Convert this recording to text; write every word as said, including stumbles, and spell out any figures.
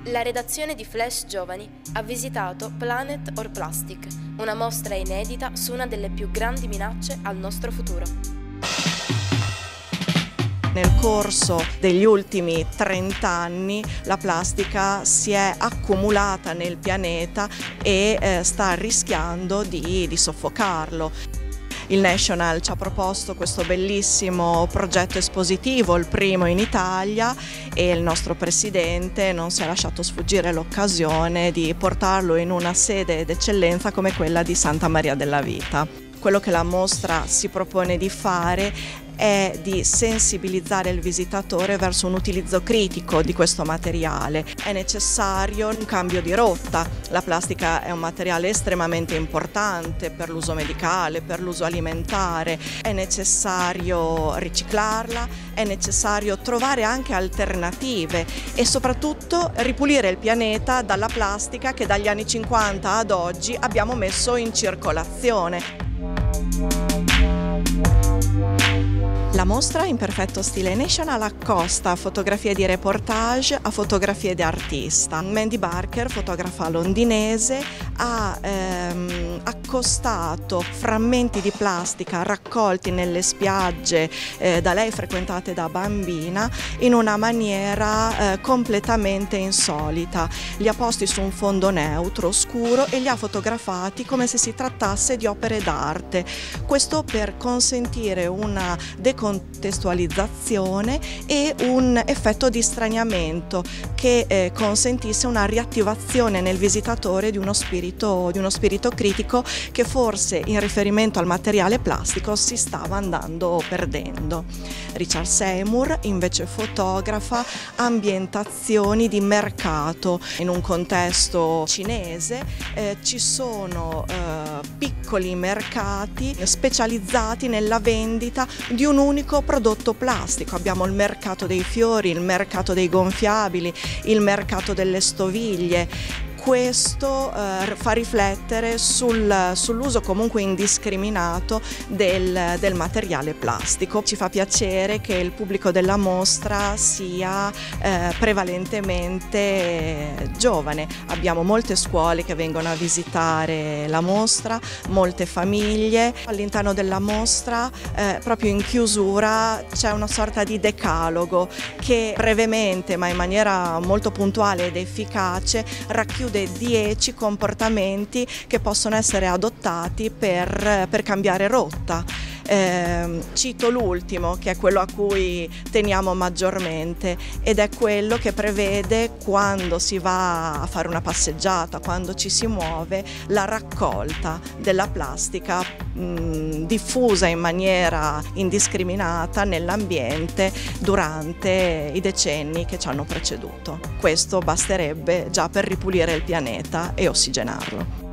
La redazione di Flash Giovani ha visitato Planet or Plastic, una mostra inedita su una delle più grandi minacce al nostro futuro. Nel corso degli ultimi trent'anni la plastica si è accumulata nel pianeta e eh, sta rischiando di, di soffocarlo. Il National ci ha proposto questo bellissimo progetto espositivo, il primo in Italia, e il nostro presidente non si è lasciato sfuggire l'occasione di portarlo in una sede d'eccellenza come quella di Santa Maria della Vita. Quello che la mostra si propone di fare è di sensibilizzare il visitatore verso un utilizzo critico di questo materiale. È necessario un cambio di rotta. La plastica è un materiale estremamente importante per l'uso medicale, per l'uso alimentare. È necessario riciclarla, è necessario trovare anche alternative e soprattutto ripulire il pianeta dalla plastica che dagli anni cinquanta ad oggi abbiamo messo in circolazione. La mostra in perfetto stile National accosta fotografie di reportage a fotografie di artista. Mandy Barker, fotografa londinese, ha ehm, accostato frammenti di plastica raccolti nelle spiagge eh, da lei frequentate da bambina in una maniera eh, completamente insolita. Li ha posti su un fondo neutro, scuro, e li ha fotografati come se si trattasse di opere d'arte. Questo per consentire una decontestualizzazione e un effetto di straniamento che eh, consentisse una riattivazione nel visitatore di uno spirito, di uno spirito critico che forse in riferimento al materiale plastico si stava andando perdendo. Richard Seymour invece fotografa ambientazioni di mercato. In un contesto cinese eh, ci sono eh, piccoli mercati specializzati nella vendita di un unico prodotto plastico. Abbiamo il mercato dei fiori, il mercato dei gonfiabili, il mercato delle stoviglie. Questo eh, fa riflettere sul, sull'uso comunque indiscriminato del, del materiale plastico. Ci fa piacere che il pubblico della mostra sia eh, prevalentemente giovane. Abbiamo molte scuole che vengono a visitare la mostra, molte famiglie. All'interno della mostra, eh, proprio in chiusura, c'è una sorta di decalogo che brevemente, ma in maniera molto puntuale ed efficace, racchiude dieci comportamenti che possono essere adottati per, per cambiare rotta. Eh, cito l'ultimo, che è quello a cui teniamo maggiormente, ed è quello che prevede, quando si va a fare una passeggiata, quando ci si muove, la raccolta della plastica mh, diffusa in maniera indiscriminata nell'ambiente durante i decenni che ci hanno preceduto. Questo basterebbe già per ripulire il pianeta e ossigenarlo.